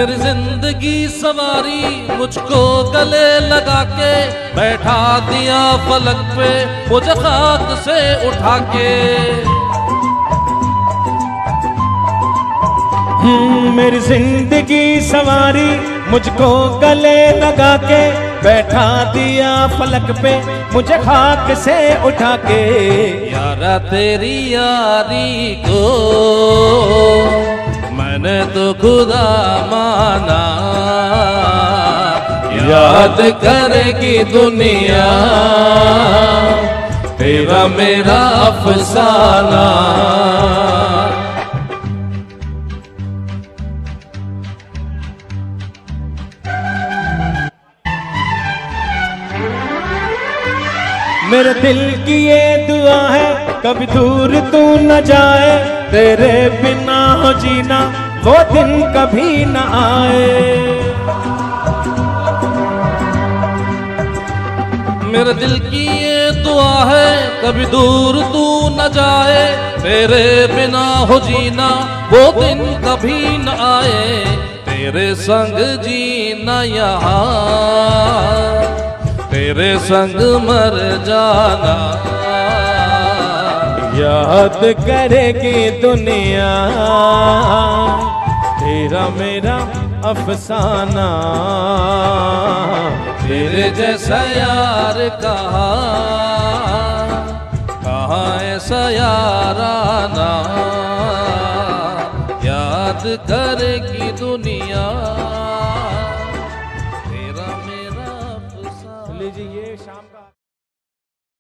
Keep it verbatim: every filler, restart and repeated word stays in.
मेरी जिंदगी सवारी मुझको गले लगा के बैठा दिया फलक पे मुझे खाक से उठा के। मेरी जिंदगी सवारी मुझको गले लगा के बैठा दिया फलक पे मुझे खाक से उठा के। यारा तेरी यारी को मैंने तो खुदा माना, याद करेगी दुनिया तेरा मेरा अफसाना। मेरे दिल की ये दुआ है कभी दूर तू न जाए, तेरे बिना हो जीना वो दिन कभी न आए। मेरे दिल की ये दुआ है कभी दूर तू न जाए, तेरे बिना हो जीना वो दिन कभी न आए। तेरे संग जीना यहाँ तेरे संग मर जाना, याद करेगी दुनिया तेरा मेरा अफसाना। तेरे जैसा यार कहाँ कहाँ ऐसा याराना, याद करेगी दुनिया।